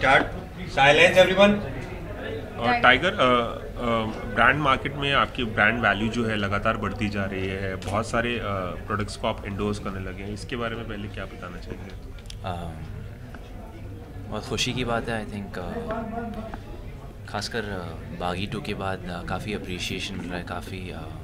Start silence everyone. Tiger brand market में आपकी brand value जो है लगातार बढ़ती जा रही है, बहुत सारे प्रोडक्ट्स को आप इंडोर्स करने लगे हैं, इसके बारे में पहले क्या बताना चाहेंगे? बहुत खुशी की बात है। आई थिंक खासकर बागी 2 के बाद काफ़ी अप्रिशिएशन मिल रहा है, काफ़ी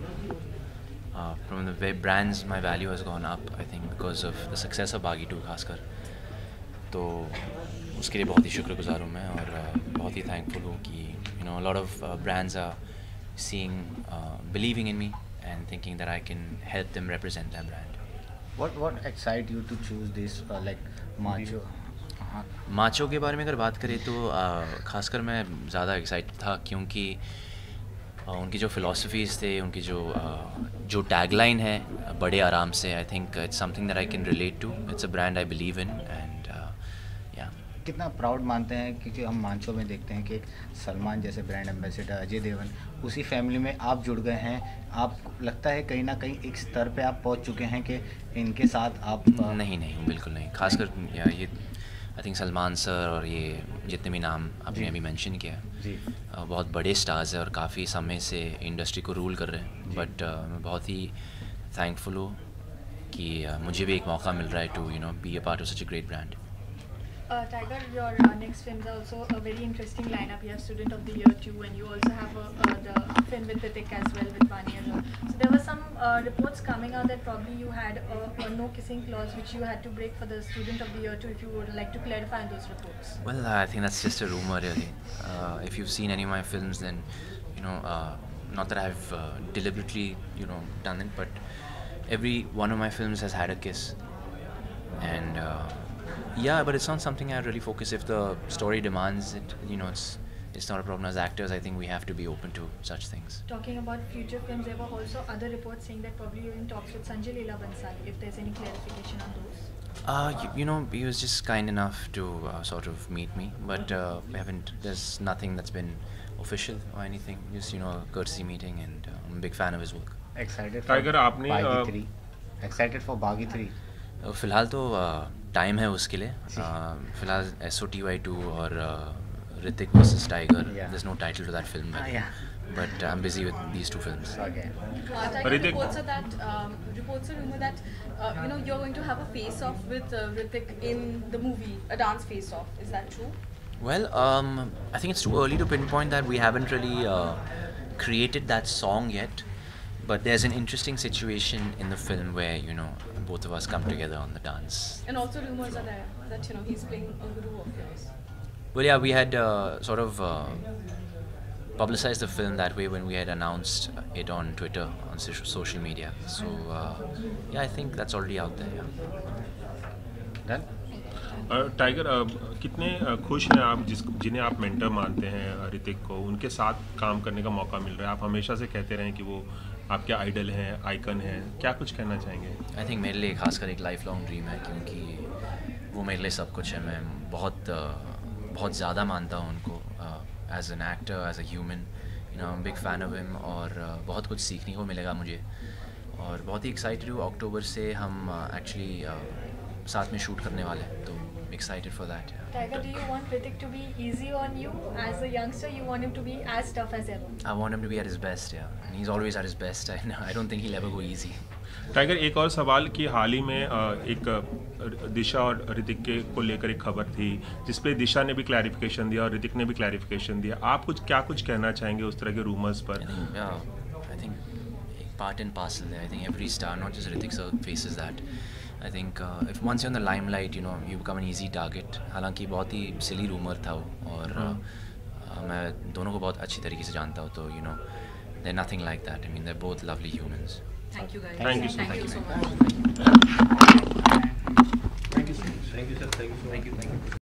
from the way brands my value has gone up I think because of the success of Baaghi 2 खासकर। तो उसके लिए बहुत ही शुक्रगुजार हूँ मैं और बहुत ही थैंकफुल हूँ कि you know lot of brands are seeing believing in me and thinking that I can help them represent that brand. What excite you to choose this like macho? Macho के बारे में अगर बात करें तो खासकर मैं ज़्यादा एक्साइटेड था क्योंकि उनकी जो फ़िलासफ़ीज़ थे, उनकी जो टैगलाइन है बड़े आराम से, I think it's something that I can relate to. It's a brand I believe in and या कितना प्राउड मानते हैं क्योंकि हम मांचो में देखते हैं कि सलमान जैसे ब्रांड एम्बेसडर, अजय देवगन, उसी फैमिली में आप जुड़ गए हैं। आप लगता है कहीं ना कहीं एक स्तर पे आप पहुंच चुके हैं कि इनके साथ आप नहीं बिल्कुल नहीं। खासकर ये आई थिंक सलमान सर और ये जितने भी नाम आपने अभी मेंशन किया जी बहुत बड़े स्टार्स हैं और काफ़ी समय से इंडस्ट्री को रूल कर रहे हैं। बट मैं बहुत ही थैंकफुल हूँ कि मुझे भी एक मौका मिल रहा है to you know be a part of such a great brand. Tiger, your next films are also a very interesting lineup. You have Student of the Year 2, and you also have the film with Hrithik as well with Vani Azam. So there were some reports coming out that probably you had a no kissing clause which you had to break for the Student of the Year 2. If you would like to clarify on those reports. Well, I think that's just a rumor really. If you've seen any of my films, then you know not that I've deliberately you know done it, but every one of my films has had a kiss, and yeah, but it's not something I really focus. If the story demands it, you know, it's not a problem. As actors, I think we have to be open to such things. Talking about future films, there were also other reports saying that probably you're in talks with Sanjay Leela Bhansali. If there's any clarification on those. You know, he was just kind enough to sort of meet me, but we haven't. There's nothing that's been official or anything. Just you know, a courtesy meeting, and I'm a big fan of his work. Excited Tiger आपने excited for Baaghi 3? फिलहाल तो time है उसके लिए। फिलहाल SOTY2 और Hrithik versus Tiger, there is no title to that film, but I am busy with these 2 films. Okay Tiger, reports are rumor that you know you're going to have a face-off with Hrithik in the movie, a dance face-off. Is that true? Well, I think it's too early to pinpoint that. We haven't really created that song yet, but there's an interesting situation in the film where you know both of us come together on the dance. And also rumors are there that you know he's playing a guru of yours. Well, yeah, we had sort of publicized the film that way when we had announced it on Twitter, on social media. So yeah, I think that's already out there. Yeah. Done. Tiger कितने खुश हैं आप जिन्हें आप mentor मानते हैं ऋतिक को, उनके साथ काम करने का मौका मिल रहा है? आप हमेशा से कहते रहे कि वो आपके आइडल हैं, आइकन हैं, क्या कुछ कहना चाहेंगे? आई थिंक मेरे लिए खासकर एक लाइफ लॉन्ग ड्रीम है क्योंकि वो मेरे लिए सब कुछ है। मैं बहुत ज़्यादा मानता हूँ उनको as an actor, as a human, you know big fan of him और बहुत कुछ सीखने को मिलेगा मुझे और बहुत ही एक्साइटेड हूँ। अक्टूबर से हम एक्चुअली साथ में शूट करने वाले हैं, तो excited for that. Yeah. Tiger, do you want Hrithik to be easy on you as a youngster? You want him to be as tough as ever? I want him to be at his best, yeah. And he's always at his best. I don't think he'll ever go easy. Tiger, एक और सवाल कि हाल ही में एक दिशा और ऋतिक के को लेकर एक खबर थी जिसपे दिशा ने भी क्लैरिफिकेशन दिया और ऋतिक ने भी क्लैरिफिकेशन दिया। आप कुछ कहना चाहेंगे उस तरह के रूमर्स पर? I think part and parcel there. I think every star, not just Hrithik sir, faces that. I think if once you're in the limelight, you know, you become an easy target. हालांकि बहुत ही silly rumor था वो और मैं दोनों को बहुत अच्छी तरीके से जानता हूँ, तो you know, they're nothing like that. I mean, they're both lovely humans. Thank you guys. Thank you so Thank you so much. much. Thank you sir, thank you.